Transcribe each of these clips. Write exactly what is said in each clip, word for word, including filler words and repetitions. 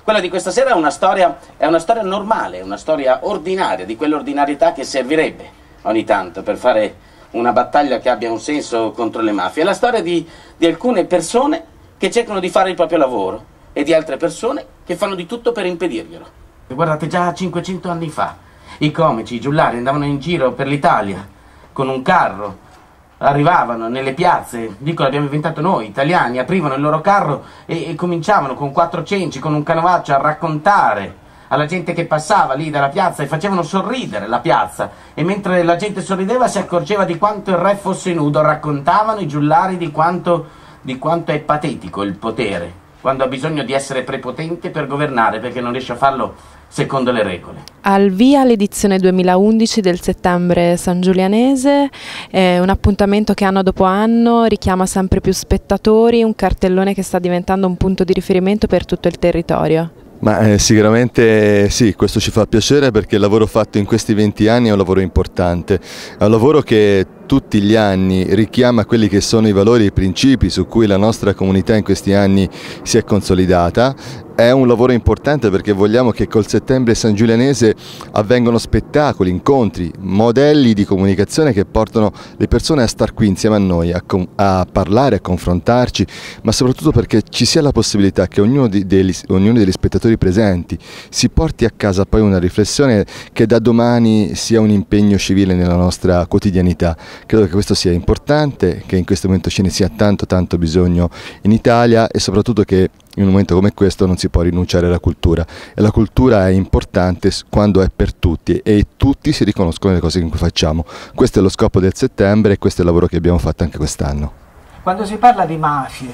Quella di questa sera è una storia, è una storia normale, una storia ordinaria, di quell'ordinarietà che servirebbe ogni tanto per fare una battaglia che abbia un senso contro le mafie. È la storia di, di alcune persone che cercano di fare il proprio lavoro e di altre persone che fanno di tutto per impedirglielo. Guardate, già cinquecento anni fa i comici, i giullari andavano in giro per l'Italia con un carro, arrivavano nelle piazze, dico l'abbiamo inventato noi, italiani, aprivano il loro carro e, e cominciavano con quattro cenci, con un canovaccio a raccontare alla gente che passava lì dalla piazza e facevano sorridere la piazza, e mentre la gente sorrideva si accorgeva di quanto il re fosse nudo. Raccontavano i giullari di quanto, di quanto è patetico il potere quando ha bisogno di essere prepotente per governare, perché non riesce a farlo secondo le regole. Al via l'edizione duemilaundici del Settembre Sangiulianese, è un appuntamento che anno dopo anno richiama sempre più spettatori, un cartellone che sta diventando un punto di riferimento per tutto il territorio. Ma eh, sicuramente sì, questo ci fa piacere perché il lavoro fatto in questi venti anni è un lavoro importante, è un lavoro che tutti gli anni richiama quelli che sono i valori e i principi su cui la nostra comunità in questi anni si è consolidata. È un lavoro importante perché vogliamo che col Settembre Sangiulianese avvengano spettacoli, incontri, modelli di comunicazione che portano le persone a star qui insieme a noi, a, a parlare, a confrontarci, ma soprattutto perché ci sia la possibilità che ognuno, di, degli, ognuno degli spettatori presenti si porti a casa poi una riflessione che da domani sia un impegno civile nella nostra quotidianità. Credo che questo sia importante, che in questo momento ce ne sia tanto tanto bisogno in Italia e soprattutto che in un momento come questo non si può rinunciare alla cultura, e la cultura è importante quando è per tutti e tutti si riconoscono nelle cose che facciamo. Questo è lo scopo del settembre e questo è il lavoro che abbiamo fatto anche quest'anno. Quando si parla di mafie,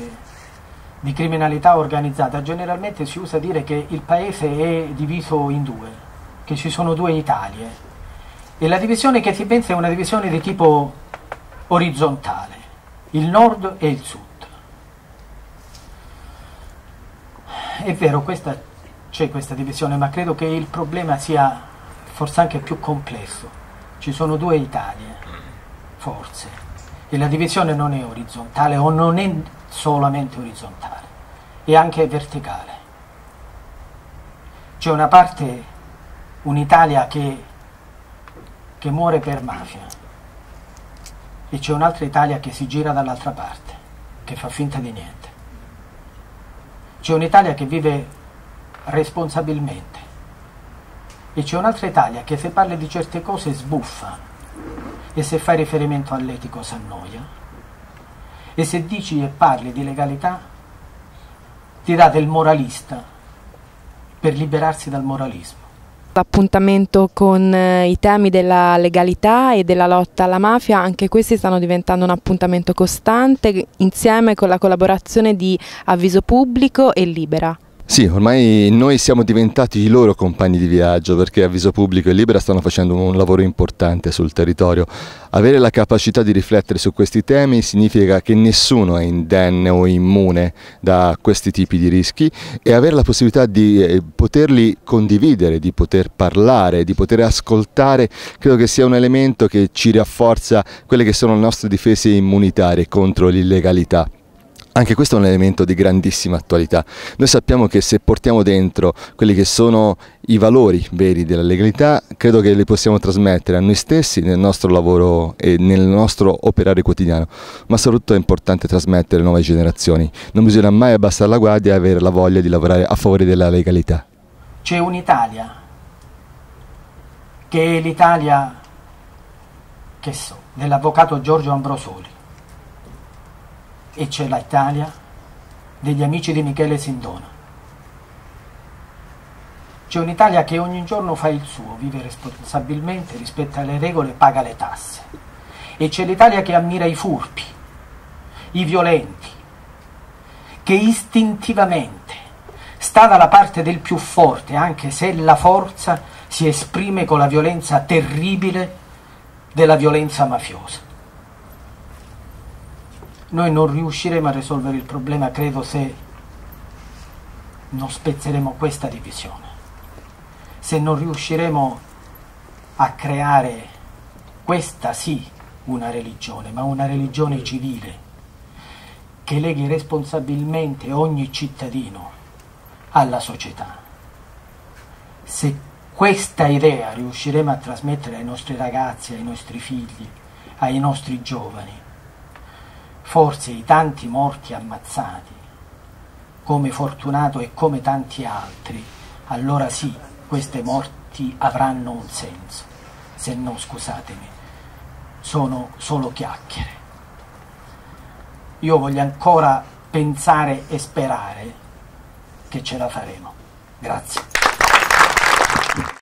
di criminalità organizzata, generalmente si usa dire che il paese è diviso in due, che ci sono due Italie, e la divisione che si pensa è una divisione di tipo orizzontale, il nord e il sud. È vero, c'è questa divisione, ma credo che il problema sia forse anche più complesso. Ci sono due Italie, forse, e la divisione non è orizzontale o non è solamente orizzontale, è anche verticale. C'è una parte, un'Italia che, che muore per mafia, e c'è un'altra Italia che si gira dall'altra parte, che fa finta di niente. C'è un'Italia che vive responsabilmente e c'è un'altra Italia che se parli di certe cose sbuffa, e se fai riferimento all'etico s'annoia, e se dici e parli di legalità ti dà del moralista per liberarsi dal moralismo. L'appuntamento con i temi della legalità e della lotta alla mafia, anche questi stanno diventando un appuntamento costante insieme con la collaborazione di Avviso Pubblico e Libera. Sì, ormai noi siamo diventati i loro compagni di viaggio perché Avviso Pubblico e Libera stanno facendo un lavoro importante sul territorio. Avere la capacità di riflettere su questi temi significa che nessuno è indenne o immune da questi tipi di rischi, e avere la possibilità di poterli condividere, di poter parlare, di poter ascoltare, credo che sia un elemento che ci rafforza quelle che sono le nostre difese immunitarie contro l'illegalità. Anche questo è un elemento di grandissima attualità. Noi sappiamo che se portiamo dentro quelli che sono i valori veri della legalità, credo che li possiamo trasmettere a noi stessi nel nostro lavoro e nel nostro operare quotidiano, ma soprattutto è importante trasmettere alle nuove generazioni. Non bisogna mai abbassare la guardia e avere la voglia di lavorare a favore della legalità. C'è un'Italia che è l'Italia, che so, dell'avvocato Giorgio Ambrosoli, e c'è l'Italia degli amici di Michele Sindona. C'è un'Italia che ogni giorno fa il suo, vive responsabilmente, rispetta le regole, paga le tasse. E c'è l'Italia che ammira i furbi, i violenti, che istintivamente sta dalla parte del più forte, anche se la forza si esprime con la violenza terribile della violenza mafiosa. Noi non riusciremo a risolvere il problema, credo, se non spezzeremo questa divisione, se non riusciremo a creare questa sì una religione, ma una religione civile che leghi responsabilmente ogni cittadino alla società. Se questa idea riusciremo a trasmettere ai nostri ragazzi, ai nostri figli, ai nostri giovani, forse i tanti morti ammazzati, come Fortunato e come tanti altri, allora sì, queste morti avranno un senso, se no, scusatemi, sono solo chiacchiere. Io voglio ancora pensare e sperare che ce la faremo. Grazie.